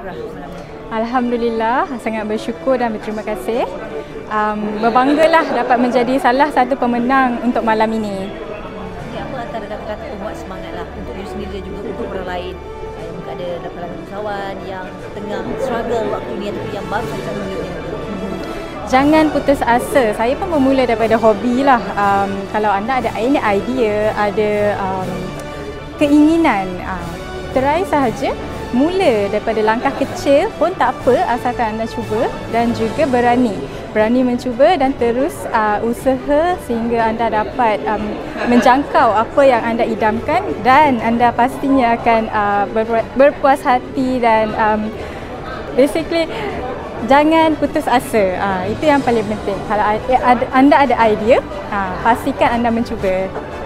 anugerah malam ini? Alhamdulillah, sangat bersyukur dan berterima kasih. Berbanggalah dapat menjadi salah satu pemenang untuk malam ini. Apa antara kata-kata penguat semangatlah untuk diri sendiri dan juga untuk orang lain yang mungkin ada dalam usahawan yang tengah struggle waktu ni atau yang baru saja mulanya? Jangan putus asa. Saya pun bermula daripada hobi lah. Kalau anda ada idea, ada keinginan, try sahaja. Mula daripada langkah kecil pun tak apa, asalkan anda cuba dan juga berani mencuba dan terus usaha sehingga anda dapat menjangkau apa yang anda idamkan, dan anda pastinya akan berpuas hati dan basically jangan putus asa. Itu yang paling penting. Kalau anda ada idea, pastikan anda mencuba.